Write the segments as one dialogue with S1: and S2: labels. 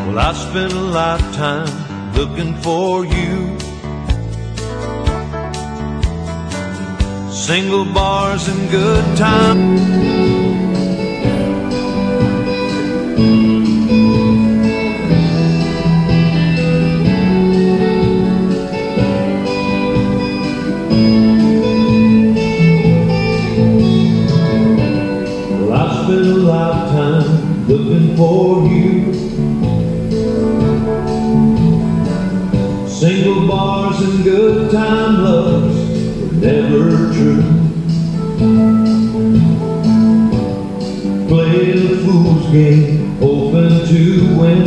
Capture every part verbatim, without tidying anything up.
S1: Well, I spent a lifetime looking for you. Single bars and good times. Well, I spent a lifetime looking for you. Single bars and good time loves were never true. Playing the fool's game, hoping to win,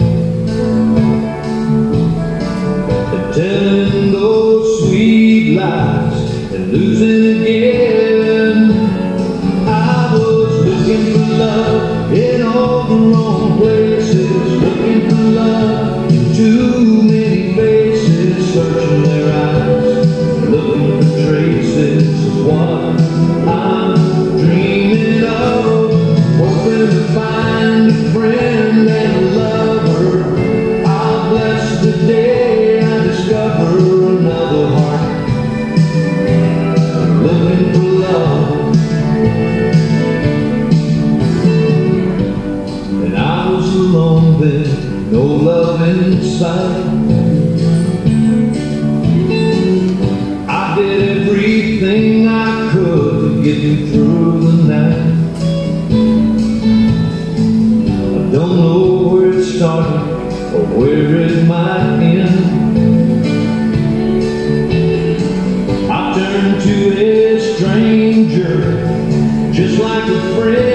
S1: and telling those sweet lies and losing again. I was looking for love in all the wrong places, looking for love in too many faces, searching their eyes, looking for traces of what I'm dreaming of, hoping to find a friend and a lover. I'll bless the day I discover another heart looking for love. And I was alone then, no love in sight. I did everything I could to get me through the night. I don't know where it started or where it might end. I turned to a stranger just like a friend.